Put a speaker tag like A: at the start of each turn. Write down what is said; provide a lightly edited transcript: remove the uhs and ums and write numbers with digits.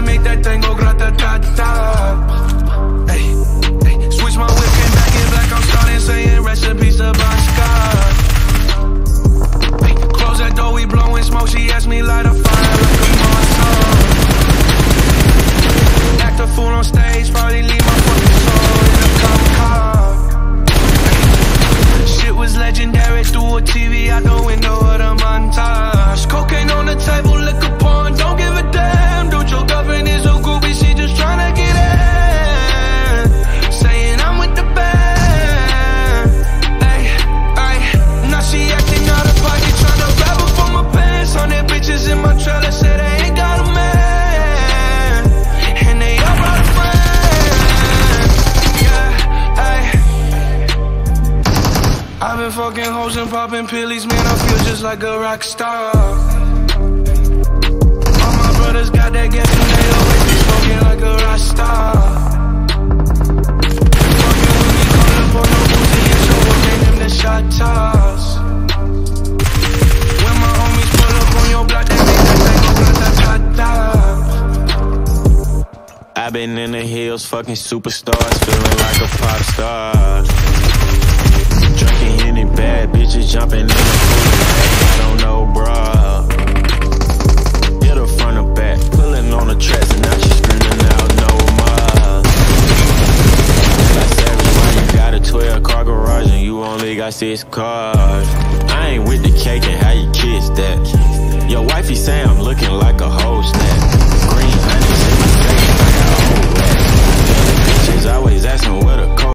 A: make that thing go grata-ta-ta. Hey, hey, switch my whip, came back in black, I'm starting saying recipes to Bon Scott. Hey, close that door, we blowing smoke, she asked me light a fire like a Molotov. Act a fool on stage, probably leave my fucking soul in a cop car. Shit was legendary, through a TV out the window of the montage. Cocaine on the table, liquor porn, don't give a damn. Dude, your girlfriend is a groupie, she just tryna get in. Saying I'm with the band. Ay, ay, now she acting out of pocket, tryna grab her from my pants. 100 bitches in my trailer, say they ain't got a man, and they all brought a friend. Yeah, ay. I've been fucking hoes and popping pillies, man, I feel just like a rock star. All my brothers got that gas and they always be smoking like a rock star. Fucking with me, call up on no boozy and show what they them the shot toss. When my homies pull up on your block, they make that thing go grata-ta-ta.
B: I've been in the hills, fucking superstars, feeling like a pop star. Drinking Henny, bad bitches jumping in the pool. I don't know, bruh. Hit her front or back, pulling on the tracks, and now she screaming out no more. Like Savage, why you got a 12-car garage and you only got 6 cars? I ain't with the cake and how you kiss that. Your wifey say I'm looking like